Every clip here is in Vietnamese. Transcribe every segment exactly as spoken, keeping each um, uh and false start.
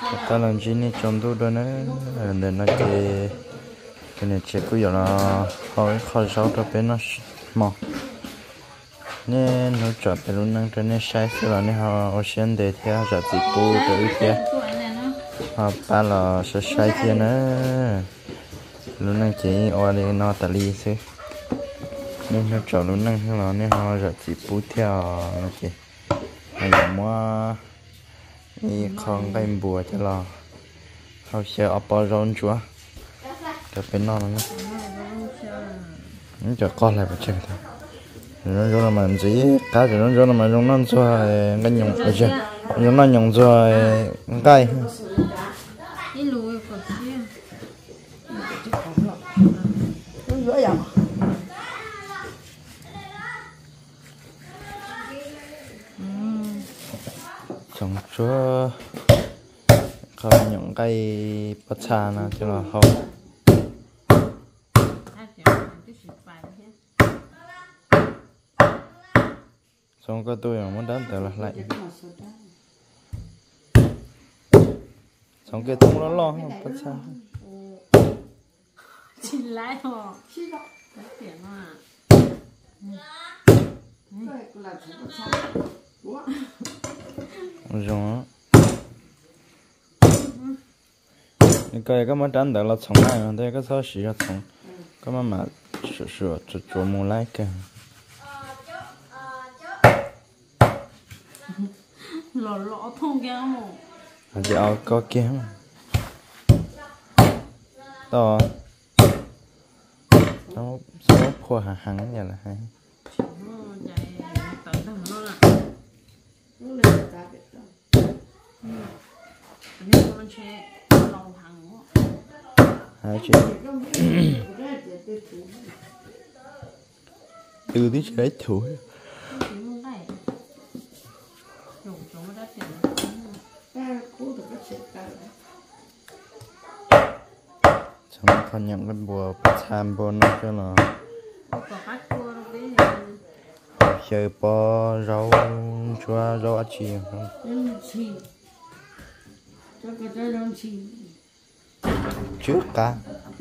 ta làm gì nè trong tôi đó nữa nên nó cái cái này chỉ có giờ là hỏi hỏi sao cho bên nó mò nên nó chọn cái luôn năng trên này sai sự là nên họ ở trên để theo giả dịch bù tới kia họ ba là sẽ sai kia nữa luôn năng chỉ ở đây nó tali xí nên nó chọn luôn năng là nên họ giả dịch bù theo nó chỉ hay mua đi không cái bùa cho là họ sẽ ở bao rôn chúa cho bên nó nữa nó cho con lại một chân thôi nó cho nó mà gì cá thì nó cho nó mà nó nó cho cái nhung ở trên nó nhung cho cái trồng chúa không những cây bát xa nào cho là không xong có tôi mà muốn đánh tự là lại xong cái tung nó lo không bát xa chín lại hả cái tiền à rồi cái cái mà đánh tự là sống lại mà đây cái sao xí ra sống cái mà mà sửa sửa cho cho mua lại cái lọ lọ thông kia mà giờ ao có kia mà to nó số khoa hàng hàng vậy là hay hai chuyện từ tí chơi thổi xong con nhận cái bùa tham bùa nó cho là chơi bò rau chua rau ăn chi không trước cả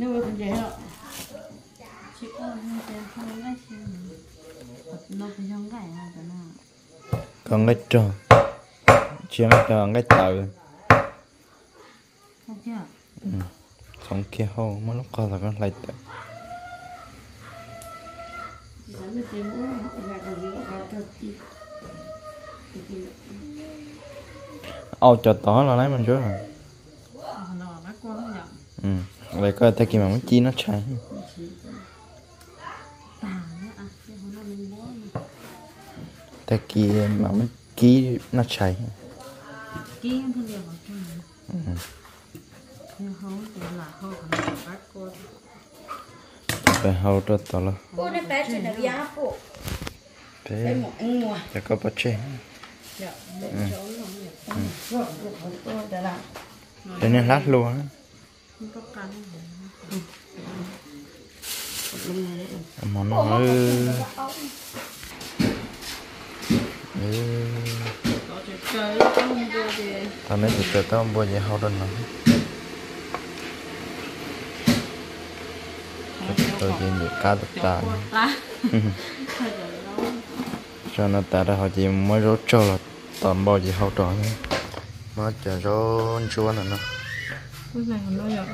còn cái tròn chỉ nó tròn cái tự không kia hô mới lúc coi là con lại tự ô cho tỏ là lấy mình trước rồi ừ vậy coi ta kia mà muốn chi nó chạy ta kia mà muốn ký nó chạy ký không thể nào phải hầu cho tao là cô này bé chuyện là giá phụ thế cho có bắt chế thế nên lát luôn á mà nó ừ tao nói thì tao tao mua gì hao đơn nó tôi chỉ được cá được ta cho nó ta ra họ chỉ mới rốt cho là toàn bao gì hao tròn nữa mà chờ rốt chua nữa nó cái này còn nó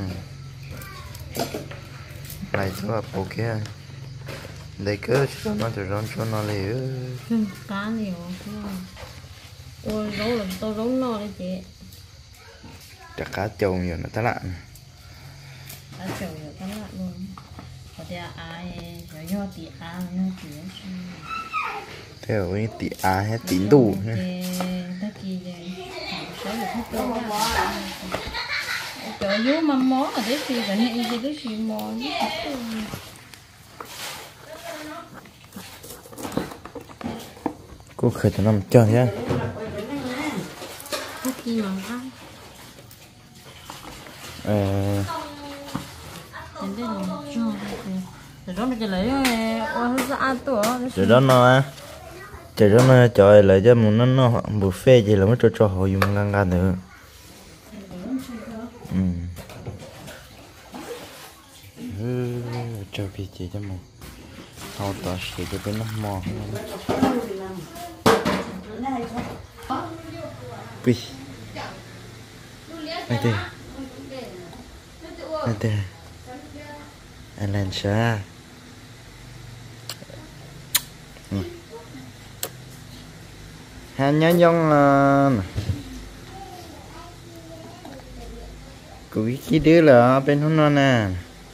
này thứ là bộ kia đây cứ cho nó từ rốt chua nó liền cá nhiều ôi rốt là tôi rốt no đấy chị chắc cá trâu nhiều nó ta lạ cá trâu nhiều ta lạ luôn có thể ai cho do tí ăn nó chỉ theo cái tỷ a hay tín đủ ta kia sẽ được hết trơn chỗ vô mắm món ở đấy thì phải hay gì đấy thì món cô khởi cho nằm chơi nhá cái gì mà ăn ờ đến đây là cho rồi đó mình chỉ lấy ôi ra ăn tổ rồi đó nó trời đó nó trời lại cho một nó nó buffet gì là mới cho cho họ dùng ngang ngang nữa ừ ừ cho bị chị cho mình hậu tỏ sẽ cho bên nó mò quỳ đây đây đây đây anh làm sao hắn nhớ nhông là cúi cái đứa là bên hôm nay nè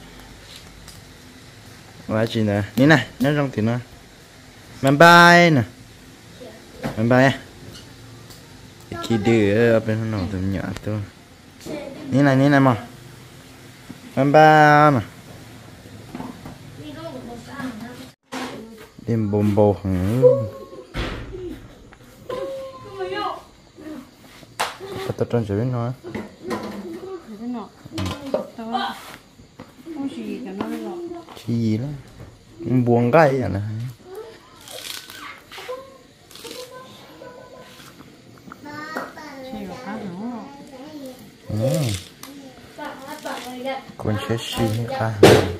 quá chị nè ní này nhớ trong thì nó bye bye nè bye bye cái đứa bên hôm nào tụi nhỏ tôi ní này ní này mà bye bye nè đêm bồn bồn tôi trông chỉ biết nói chỉ gì đó buồn cái à nè con sẽ xin cả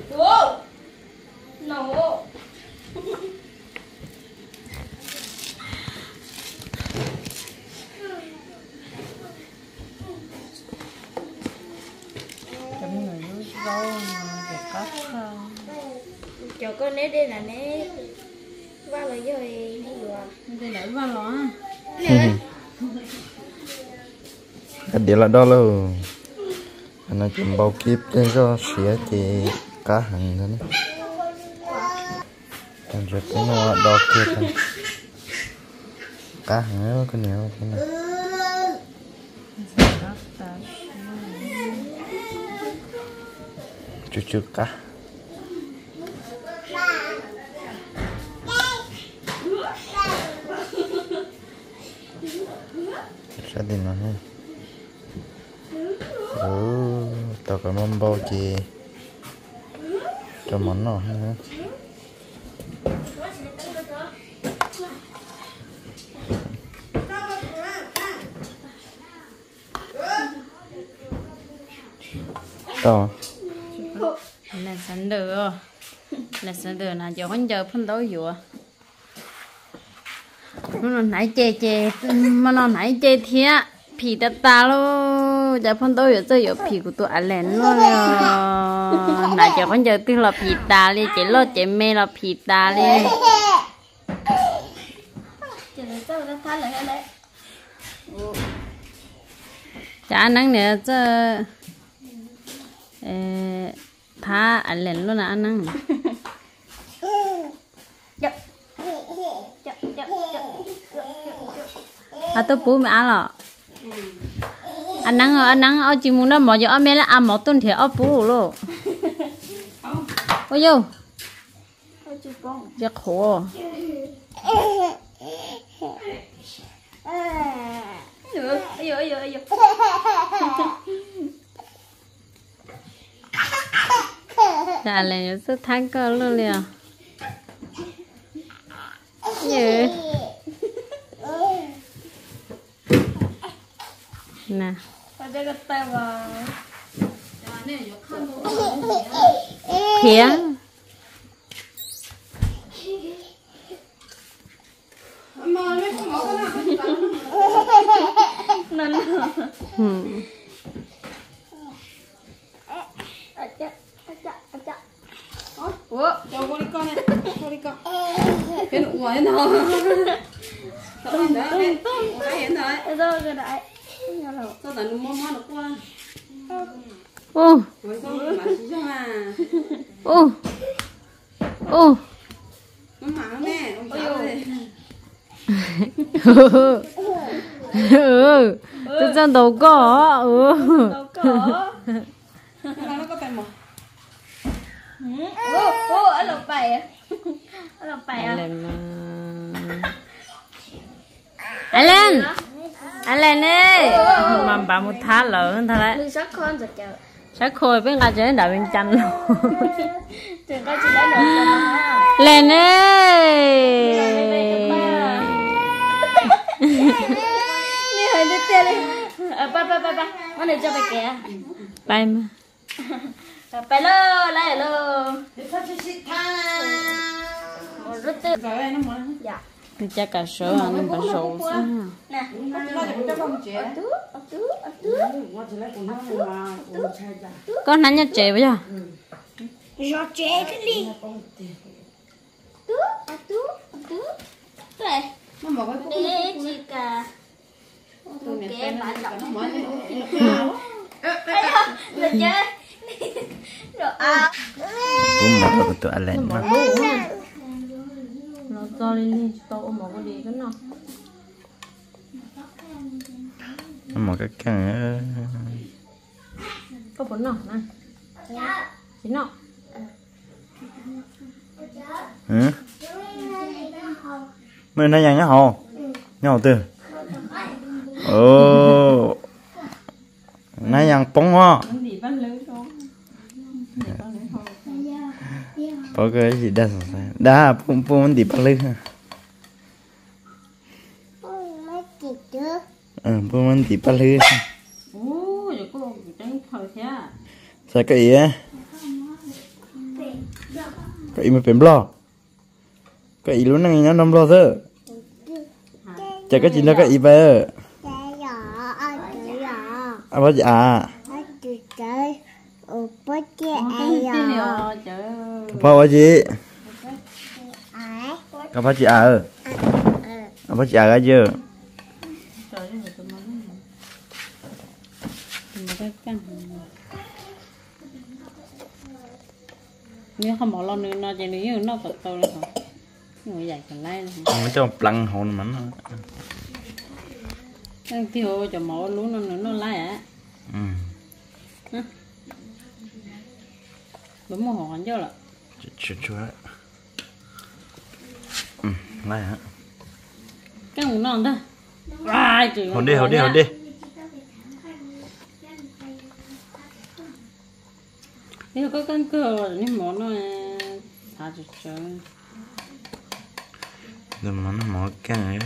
cho con nét đây là nét va rồi rồi đi rồi đây là va ló cái điều là đó luôn anh nói chuyện bao kiếp trên cho xía thì cá hàng đó đấy còn rồi cái nó đo kia thôi cá hàng cái nhiều thế này chút chút cá sẽ đi nó ha ừ tao có món bao chị cho món nào ha tao là sẵn được là sẵn được là giờ con chờ phân đấu vừa nó nãy chê chê mà nó nãy chê thiệt phì ta ta luôn giờ phân đấu vừa chơi vừa phì của tụi anh lên luôn nãy giờ con chờ từ là phì ta đi chỉ lo chỉ mê là phì ta đi chả năng nữa chứ thả anh lên luôn là anh năng à tôi bố mẹ ăn rồi anh năng anh năng ở chỉ muốn nó mở cho em là ăn một tuần thì ở bố luôn ôi vô rất khổ chả lên rất thắng cơ luôn liền gì nè phía ừ. ủa cho cô đi con này cô đi con cái nụ ngoài nó tung tung tung hiện rồi rồi rồi đấy sao tại nó mò mò nó qua ô ô ô mà mẹ ông cháu này ừ tôi chân đầu cỏ ừ đầu cỏ nó có tay một ô ô ở lồng bày à ở lồng bày à anh lên anh lên đi mà bà một thá lớn thôi đấy sắc con giật chờ sắc khôi bên ngoài chơi đảo bên chanh luôn trường coi chỉ lấy được lên đi đi hơi đi tiền đi ba ba ba ba con này cho bà kìa bay mà bay lơ lại lơ rất tươi dạ thì chắc cả số anh bà số nè con hắn nhặt chè bây giờ giọt chè cái đi tú tú tú đây đi chị cả cái bạn động được chơi rồi à cũng một cái tụi anh lên mà nó to lên đi to một cái gì cái nào một cái căn có bốn nào này chín nào ừ mình nói nhàng nhá hồ nhau từ ồ nói nhàng bóng hoa có cái gì đa đa bông bông đi bắt lư ha ừ bông đi bắt lư ô giờ cô trắng thời thế sao cái gì á cái gì mà bém lo cái gì luôn năng nhá năm lo thôi chả cái gì nó cái gì về à bao giờ à bao bao gì cái bao chị à ơ à bao chị à cái chưa nếu không bỏ lon nữa nó chỉ nếu nó tự tôi là người dạy còn lấy nó cho plăng hồn mắn cái tiêu cho mỏ lú nó nữa nó lấy á ừ đúng một hòn chứ là chút chút ừ lấy hả cái món non đó ai chỉ hồn đi hồn đi hồn đi nếu có căn cơ nhưng món nó thả cho chơi rồi mà nó mỏ cái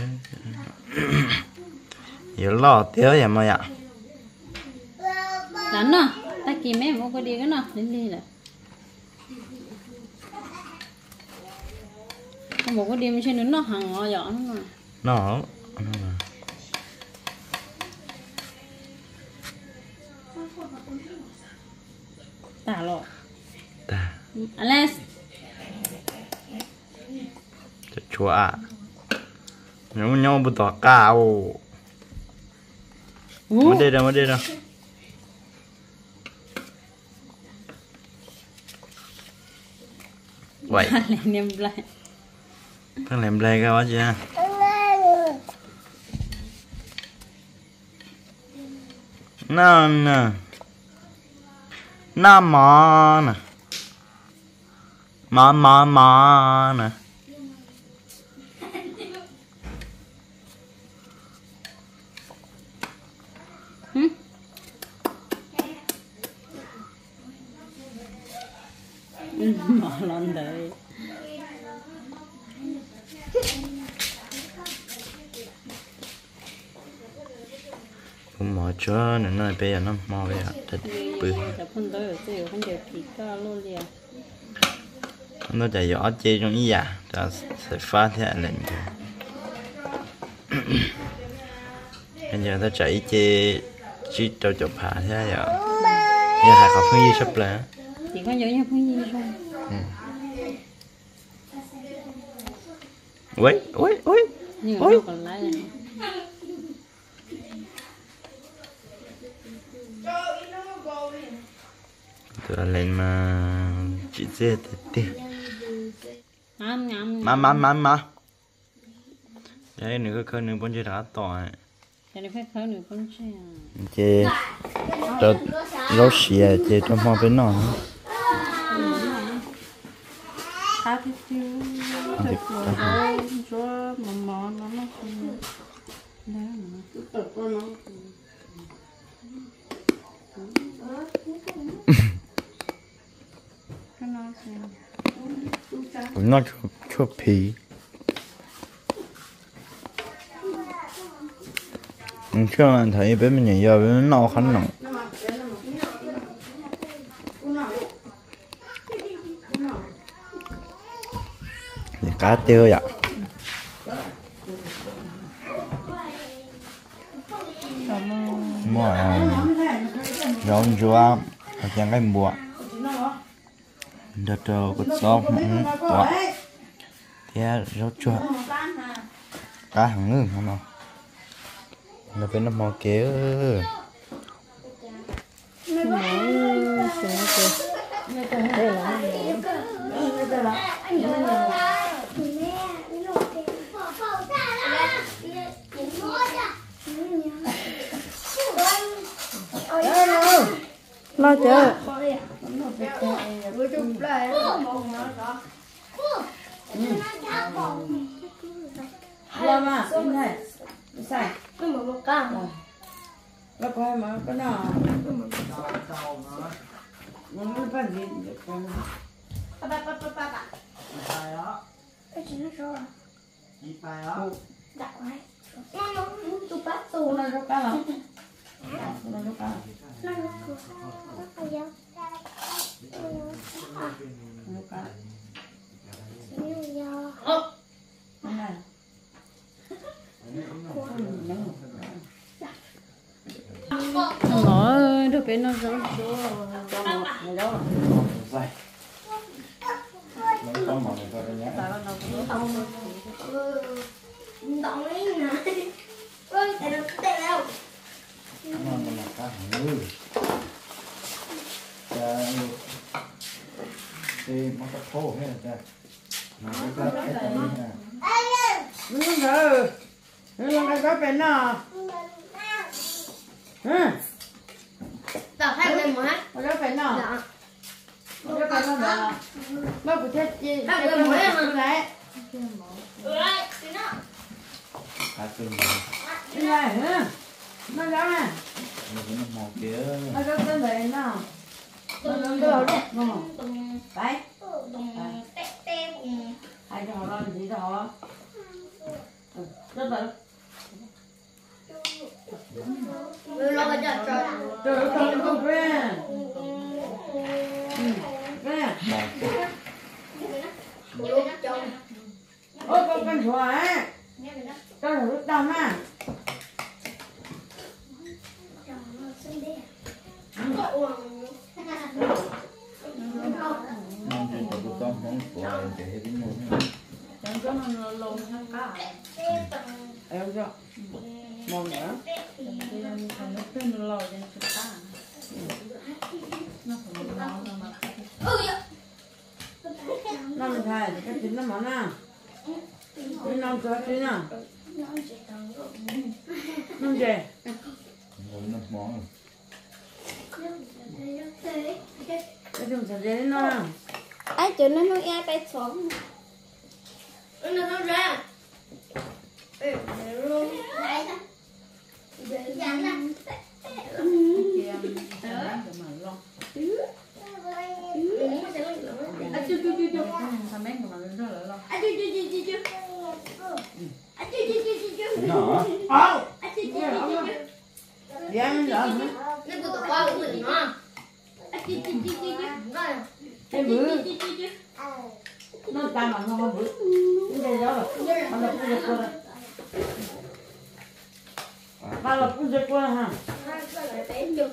giờ lo tiếc vậy mà ạ đánh à ta kìm em không có đi cái nào đến đi là không một cái đi mình xem nó hàng ngõ nhỏ nó mà nó tả lộ ta Alex chúa à nếu nhau bút tỏ cao mất đi đâu mất đi đâu vậy làm lại thằng làm lại cái gì ha nè nè nè mà nè mà mà mà nè bỏ lon đấy cũng mở cho nên nó bây giờ nó mò về thật bự nó chạy gió chơi trong ý à ta sẽ phá thế lệnh bây giờ ta chạy chơi chỉ cho chụp hạ thế giờ giờ hạ học phương gì sắp là chỉ có nhớ nhau phương gì thôi ui ui ui ui còn lại này tụi lên mà chỉ dễ thì ngắm ngắm má má má má đấy nữa cái nữa bốn chữ đã tỏi cái này phải khơi nữa con xe chê cho rau xìa chê cho hoa bên nó khá thích chứ rồi rồi mà mò nó nó không đấy mà nó cho cho phì chưa anh thấy bên mình nhảy giờ bên nó khăn nặng cá tiêu vậy mua rau chua chẳng cái bùa đợt đầu có rau mỏng tọa thế rau chua cá hàng ngư không nào nó phải nó mò kế lo chưa Lo mà, không thể. Sai. nó mở một con Lo coi mà cái nào. Nó mới phát gì được con. ba ba ba ba ba cái chuyện nó rồi đặt lại nó nó tụt bát tụt Nó nó cá lắm. Nó nó cá. nó nó cửa nó có dao Nó cá. nó dao Cái này. nó được cái nó giống Nó đó. dày nó có màu này coi nhé động ấy nè ơi tại đâu tại đâu nó là cá hàng ngư thì nó có thô hết rồi nó có cái cái này nè Nó rồi. Nó nó có bên nào. Ừ. tao hai lên một hát Nó có bên nào. dạ Nó có bên nào. Nó có chết chi. Hai lên một hát mà Đấy. ừ đây thì nó cá cưng Cái này hả? Nó đó nè. nó cũng màu kia Nó có bên này nào. tùng đồ đấy Ừ. tùng Đấy. tùng tê tê tùng Hai cái họ làm gì đó. Ừ. Rất là. rồi lo cho trời Trời ơi con con quen. Ừ. Cái này. màu kia lúc chồng Ôi con con thua ấy. nghe mình đó Con là lúc đâm á. chồng nó xinh đẹp có uổng nó chỉ có cái con không của em để hết đến luôn Chẳng có nó lồn sang cá. Em cho. Mong nữa. Nó mình thay thì cái chính nó món à. Cái năm cho chính à. Năm gì? rồi nó món Cái dùng sạch dễ nó à. ai chỗ nó nó nghe tay xuống nó nó ra ừ luôn đây đó để dán ra À chú chú chú chú. Thằng bé của mình rất là lo. à chú chú chú chú chú à chú chú chú chú chú nó Ồ. à chú chú chú chú Dạ mình lỡ hả? nó cứ tụt qua của mình nó à chú chú chú chú chú rồi Cái bữa chú chú chú nó ta mà không bữa. Cái đây đó rồi. Nó là cũng giật qua rồi. Nó là cũng giật qua ha. Nó là cũng giật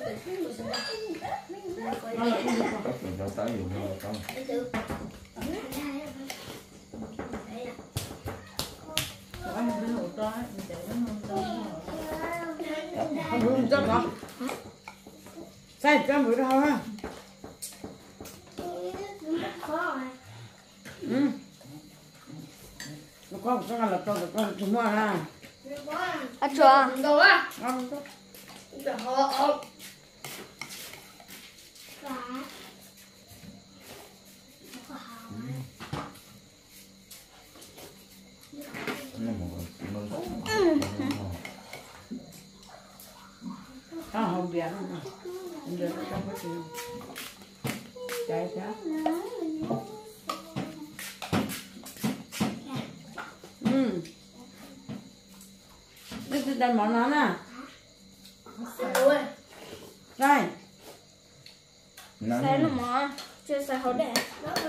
qua. có phần rau táo dùng rau táo Không chắc hả? Sai cho bữa đâu ha. Ừ. Nó có một cái là con con chúng nó ha. à chùa đồ á Không có. đồ nó một nó Nó không biết nữa. Không biết nó không có chịu. Chạy sao? Ừ. Đây là đặt món nó nè. Đây. nó Sai nó mà chưa sai hổ đẹp